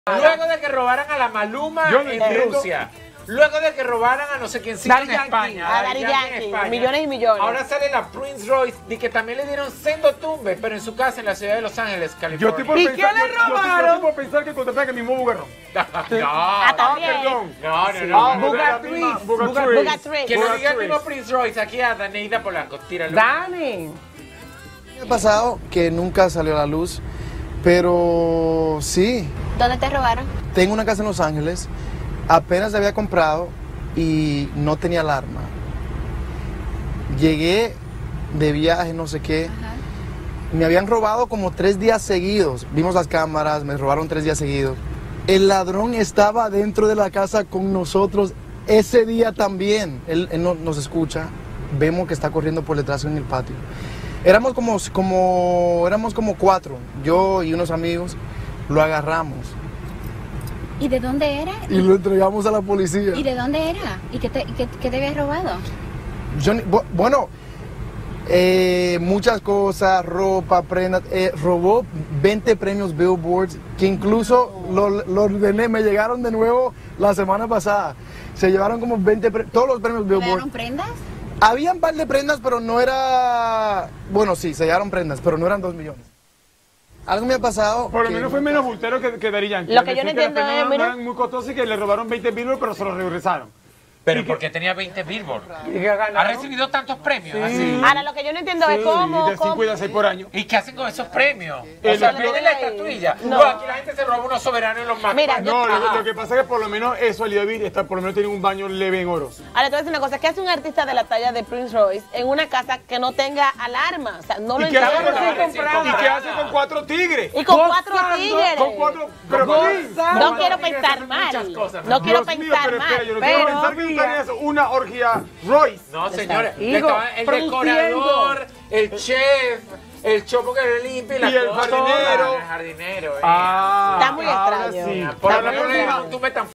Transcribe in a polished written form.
Luego de que robaran a la Maluma en Rusia. Luego de que robaran a no sé quién en España. A Daddy Yankee, millones y millones. Ahora sale la Prince Royce de que también le dieron sendo tumbe, pero en su casa en la ciudad de Los Ángeles, California. ¿Y qué le robaron? Yo estoy por pensar que contratan el mismo bugarrón. También. No. Bugatriz. Que no diga el mismo Prince Royce aquí a Daneida Polanco. Tíralo. Dani. Me ha pasado que nunca salió a la luz, pero sí. ¿Dónde te robaron? Tengo una casa en Los Ángeles, apenas la había comprado y no tenía alarma. Llegué de viaje, no sé qué. Me habían robado como 3 días seguidos. Vimos las cámaras, me robaron 3 días seguidos. El ladrón estaba dentro de la casa con nosotros ese día también. Él no, nos escucha, vemos que está corriendo por detrás en el patio. Éramos como 4, yo y unos amigos, lo agarramos. ¿Y de dónde era? Y lo entregamos a la policía. ¿Y de dónde era? ¿Y qué te habías robado? Bueno, muchas cosas, ropa, prendas. Robó 20 premios Billboard, que incluso los ordené, me llegaron de nuevo la semana pasada. Se llevaron como 20 todos los premios Billboard. ¿Llevaron prendas? Habían un par de prendas, pero no era... Bueno, sí, se llevaron prendas, pero no eran 2 millones. Algo me ha pasado. Por lo menos fue menos bultero que Daddy Yankee. Lo que yo no entiendo es, mira, muy costoso y que le robaron 20 Billboard, pero se los regresaron. Pero porque tenía 20 Billboard. ¿Ha recibido tantos premios? Así. Ahora lo que yo no entiendo es cómo... De 5 y de 6 por año. ¿Y qué hacen con esos premios? El O sea, premio- piden la estatuilla. No. No, aquí la gente se roba unos soberanos en los más. Mira, No, lo que pasa es que por lo menos eso, el David, está, por lo menos tiene un baño leve en oro. Ahora te voy a decir una cosa, ¿qué hace un artista de la talla de Prince Royce en una casa que no tenga alarma? O sea, no lo ¿Y qué hace entiendo. ¿Y qué hace con 4 tigres? Y con 4 tigres. Con 4... Pero No quiero pensar mal. No quiero pensar mal. Yo no quiero pensar que tú tenías una orgía Royce. No, señores. Digo, Estaba el decorador, el chef, el chopo que le limpia y el jardinero. El jardinero. Está muy ahora extraño. sí. Por Está lo muy menos extraño. tú me tan